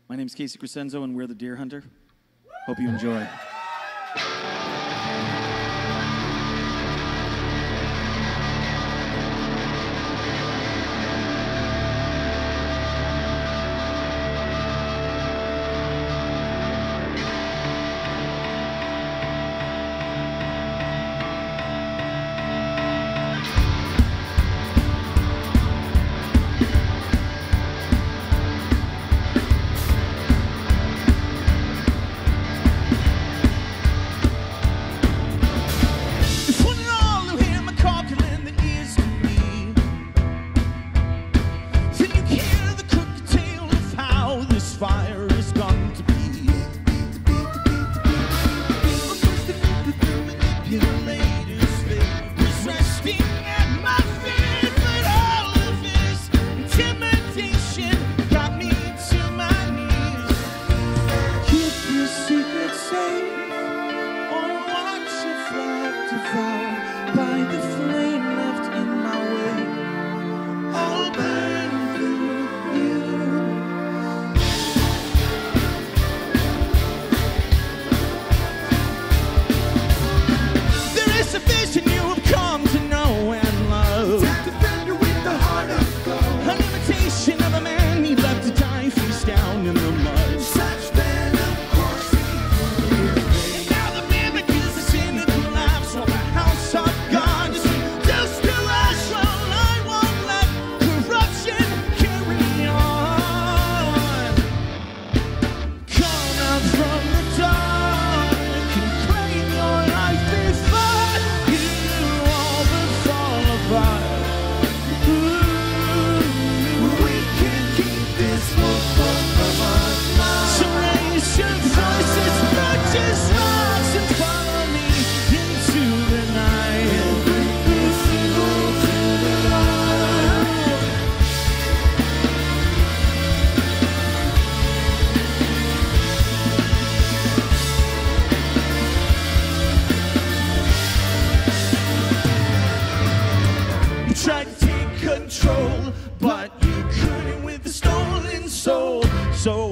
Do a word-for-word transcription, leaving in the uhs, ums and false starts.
My name's Casey Crescenzo, and we're the Deer Hunter. Hope you enjoy. Fire is going to be manipulators, was resting at my feet, but all of his intimidation got me to my knees. Keep your secret safe, or watch your flag devoured by the flame left in my way. I'll burn through you. It's a vision you have come to know and love. Defender with the heart of gold. An imitation of a man he left to die face down in the mud. Such then, of course, and now the mimic is a cynical life, so the house of God is reduced to ash. Well, I won't let corruption carry on. Come out from the dark and claim your life before tried to take control, but you couldn't with the stolen soul. So